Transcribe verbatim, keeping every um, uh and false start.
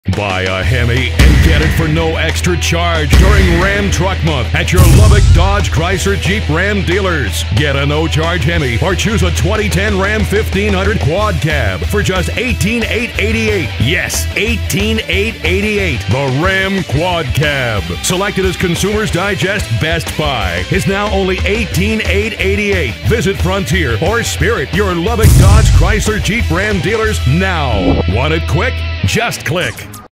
Buy a Hemi and get it for no extra charge during Ram Truck Month at your Lubbock Dodge Chrysler Jeep Ram dealers. Get a no-charge Hemi or choose a twenty ten Ram fifteen hundred Quad Cab for just eighteen thousand eight hundred eighty-eight dollars. Yes, eighteen thousand eight hundred eighty-eight dollars. The Ram Quad Cab, selected as Consumers Digest Best Buy, is now only eighteen thousand eight hundred eighty-eight dollars. Visit Frontier or Spirit, your Lubbock Dodge Chrysler Jeep Ram dealers now. Want it quick? Just click.